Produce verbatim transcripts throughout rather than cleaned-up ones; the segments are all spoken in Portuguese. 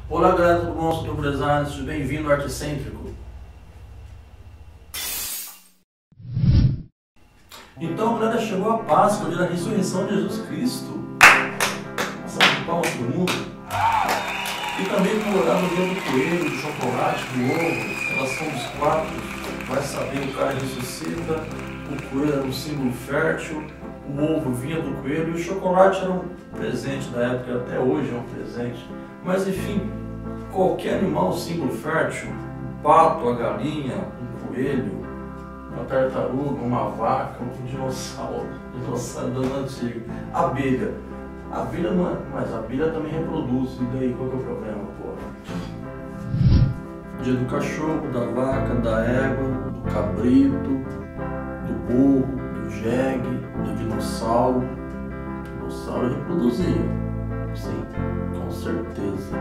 Olá galera, tudo bom? Sou o Design, seja bem-vindo ao Artecêntrico. Então galera, chegou a Páscoa, o dia da ressurreição de Jesus Cristo. Salve de palmas para o mundo. E também comemorado o dia do coelho, do chocolate, do ovo, relação dos quatro. Vai saber, o cara ressuscita, o coelho era um símbolo fértil, o ovo vinha do coelho e o chocolate era um presente da época, até hoje é um presente. Mas enfim, qualquer animal símbolo fértil, um pato, a galinha, um coelho, uma tartaruga, uma vaca, um dinossauro, um dinossauro da antiga, abelha. A abelha não é, mas a abelha também reproduz, e daí qual que é o problema, porra? Dia do cachorro, da vaca, da égua, do cabrito, do burro, do jegue, do dinossauro. O dinossauro reproduzia, sim, com certeza.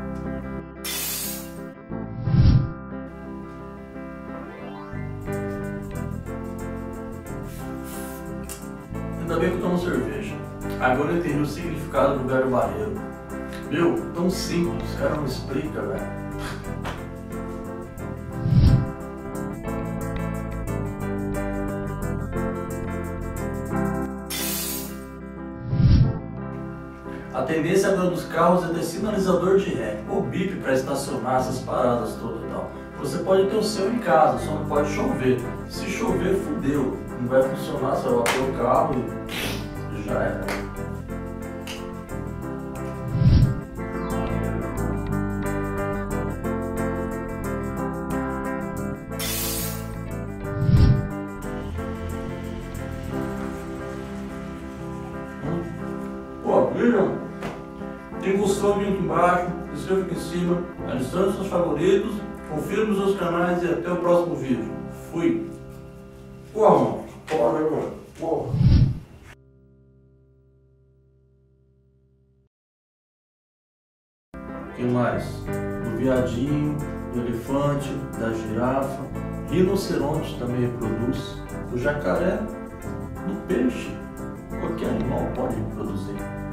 Ainda bem que eu tomo cerveja. Agora eu entendi o significado do velho barreiro. Meu, tão simples, o cara não explica, velho. A tendência agora dos carros é ter sinalizador de ré, ou bip para estacionar essas paradas todas e tal. Você pode ter o seu em casa, só não pode chover. Se chover, fudeu. Não vai funcionar, você vai bater o carro e já era. Pô, viram? Tem gostou, vem aqui embaixo, inscreva aqui em cima, adicione seus favoritos, confira nos meus canais e até o próximo vídeo. Fui! Porra, mano. Porra, agora. Porra. O que mais? Do viadinho, do elefante, da girafa, rinoceronte também reproduz, do jacaré, do peixe. Qualquer animal pode reproduzir.